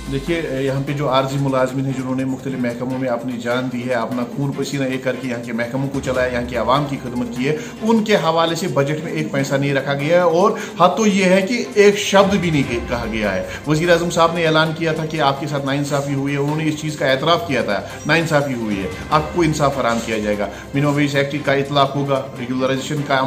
देखिए, यहाँ पे जो आर्जी मुलाजमिन हैं जिन्होंने मुख्तलिफ महकमों में अपनी जान दी है, अपना खून पसीना एक करके यहाँ के महकमों को चलाया, यहाँ के आवाम की खिदमत की है, उनके हवाले से बजट में एक पैसा नहीं रखा गया है। और हद तो ये है कि एक शब्द भी नहीं कहा गया है। वज़ीर आज़म साहब ने ऐलान किया था कि आपके साथ नाइंसाफ़ी हुई है, उन्होंने इस चीज़ का एतराफ़ किया था, नाइंसाफ़ी हुई है, आपको इंसाफ फराहम किया जाएगा, मिनिमम वेज एक्ट का इतलाक़ होगा, रेगुलराइजेशन का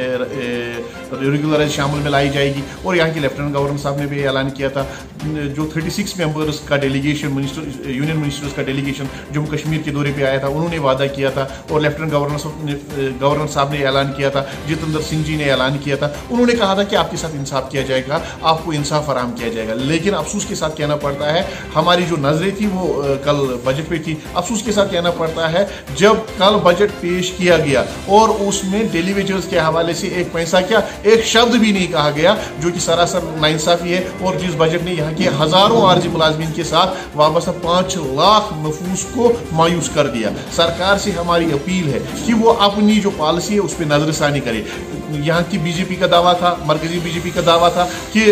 रेगुलराइजेशन अमल में लाई जाएगी। और यहाँ के लेफ्टिनेंट गवर्नर साहब ने भी ऐलान किया था, जो 36 मेंबर्स का डेलीगेशन यूनियन मिनिस्टर्स का डेलीगेशन जम्मू कश्मीर के दौरे पे आया था, उन्होंने वादा किया था। और लेफ्टिनेंट गवर्नर साहब ने ऐलान किया था, जितेंद्र सिंह जी ने ऐलान किया था, उन्होंने कहा था कि आपके साथ इंसाफ किया जाएगा, आपको इंसाफ फराहम किया जाएगा। लेकिन अफसोस के साथ कहना पड़ता है, हमारी जो नज़रें थी वो कल बजट पे थी। अफसोस के साथ कहना पड़ता है, जब कल बजट पेश किया गया और उसमें डेली वेजेस के हवाले से एक पैसा क्या, एक शब्द भी नहीं कहा गया, जो कि सरासर नाइंसाफ़ी है। और जिस बजट ने यहाँ के हज़ारों आर्जी मुलाजमीन के साथ वाबस्ता 5 लाख नफूस को मायूस कर दिया। सरकार से हमारी अपील है कि वो अपनी जो पॉलिसी है उस पर नजरसानी करे। यहाँ की बीजेपी का दावा था, मरकजी बीजेपी का दावा था कि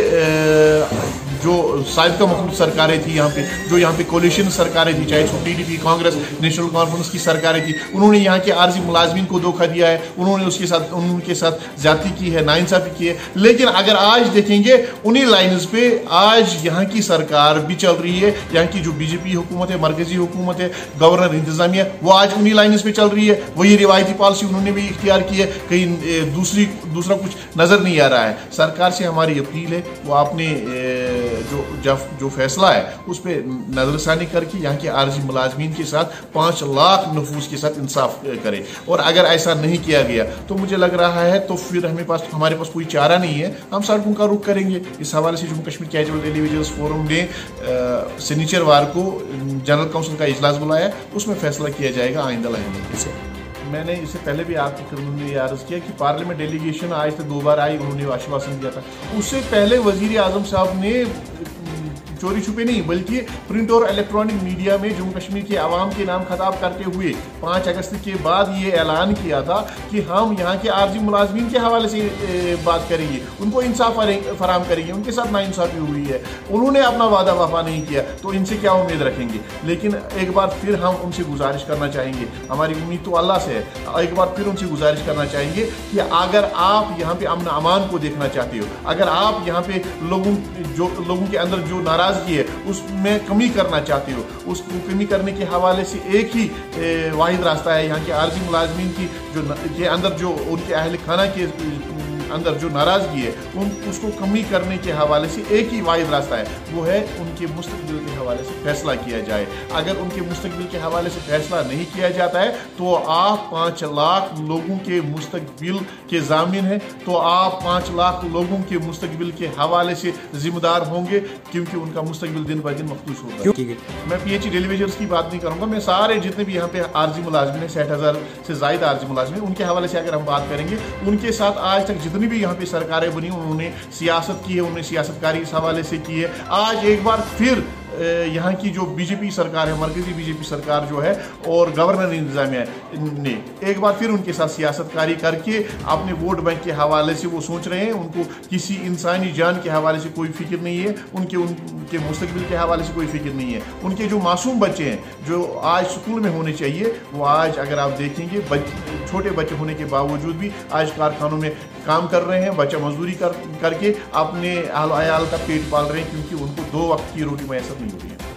जो साबिका हुकूमत सरकारें थी यहाँ पे, जो यहाँ पे कोलिशन सरकारें थी, चाहे टीडीपी, कांग्रेस, नेशनल कॉन्फ्रेंस की सरकारें थी, उन्होंने यहाँ के आर्जी मुलाजमीन को धोखा दिया है, उन्होंने उनके साथ ज्यादती की है, नाइंसाफ़ी की है। लेकिन अगर आज देखेंगे उन्हीं लाइन्स पे आज यहाँ की सरकार भी चल रही है, यहाँ की जो बीजेपी हुकूमत है, मरकजी हुकूमत है, गवर्नर इंतजामिया, वो आज उन्हीं लाइन्स पे चल रही है। वही रिवायती पॉलिसी उन्होंने भी इख्तियार की है, कहीं दूसरा कुछ नज़र नहीं आ रहा है। सरकार से हमारी अपील है, वो आपने जो फैसला है उस पर नजरसानी करके यहाँ के आर्जी मुलाजमीन के साथ 5 लाख नफूस के साथ इंसाफ करे। और अगर ऐसा नहीं किया गया तो मुझे लग रहा है तो फिर हमारे पास कोई चारा नहीं है, हम सड़कों का रुख करेंगे। इस हवाले से Jammu Kashmir casual daily wages forum ने शनिचरवार को जनरल काउंसिल का इजलास बुलाया, उसमें फैसला किया जाएगा आइंदा लाइनों से। मैंने इससे पहले भी आपकी खिदमत में अर्ज़ किया कि पार्लियामेंट डेलीगेशन आज तक 2 बार आई, उन्होंने आश्वासन दिया था। उससे पहले वज़ीर आज़म साहब ने चोरी छुपे नहीं बल्कि प्रिंट और इलेक्ट्रॉनिक मीडिया में जम्मू कश्मीर के आवाम के नाम खिताब करते हुए 5 अगस्त के बाद ये ऐलान किया था कि हम यहाँ के आर्जी मुलाजमीन के हवाले से बात करेंगे, उनको इंसाफ फराहम करेंगे, उनके साथ नाइंसाफ़ी हुई है, उन्होंने अपना वादा वफा नहीं किया, तो इनसे क्या उम्मीद रखेंगे। लेकिन एक बार फिर हम उनसे गुजारिश करना चाहेंगे, हमारी उम्मीद तो अल्लाह से है, एक बार फिर उनसे गुजारिश करना चाहेंगे कि अगर आप यहाँ पे अमन अमान को देखना चाहते हो, अगर आप यहाँ पे लोगों के अंदर जो नाराज की है उसमें कमी करना चाहते हो, उसको कमी करने के हवाले से एक ही वाहिद रास्ता है। यहाँ के आर्जी मुलाजमीन की के अंदर जो उनके अहल खाना के अंदर जो नाराज़गी है उसको कमी करने के हवाले से एक ही वाहिद रास्ता है, वो है उनके मुस्तकबिल के हवाले से फैसला किया जाए। अगर उनके मुस्तकबिल के हवाले से फैसला नहीं किया जाता है तो आप 5 लाख लोगों के मुस्तकबिल के ज़ामिन हैं, तो आप 5 लाख लोगों के मुस्तकबिल के हवाले से जिम्मेदार होंगे, क्योंकि उनका मुस्तकबिल दिन ब दिन मखदूश होगा। मैं PH डेली वेजेस की बात नहीं करूँगा, मैं सारे जितने भी यहाँ पे आर्जी मुलाजमिन हैं, 60,000 से ज़ायद आर्जी मुलाजमिन, उनके हवाले से अगर हम बात करेंगे, उनके साथ आज तक जितनी भी यहाँ पे सरकारें बनी उन्होंने सियासत की है, उन्होंने सियासतकारी इस हवाले से की है। आज एक बार फिर यहाँ की जो बीजेपी सरकार है, मरकजी बीजेपी सरकार जो है और गवर्नर इंतजामिया ने एक बार फिर उनके साथ सियासतकारी करके अपने वोट बैंक के हवाले से वो सोच रहे हैं, उनको किसी इंसानी जान के हवाले से कोई फिक्र नहीं है, उनके मुस्तकबिल के हवाले से कोई फिक्र नहीं है। उनके जो मासूम बच्चे हैं जो आज स्कूल में होने चाहिए, वो आज अगर आप देखेंगे छोटे बच्चे होने के बावजूद भी आज कारखानों में काम कर रहे हैं, बच्चा मजदूरी करके अपने अहल अयाल का पेट पाल रहे हैं, क्योंकि उनको 2 वक्त की रोटी मैसर नहीं हो रही है।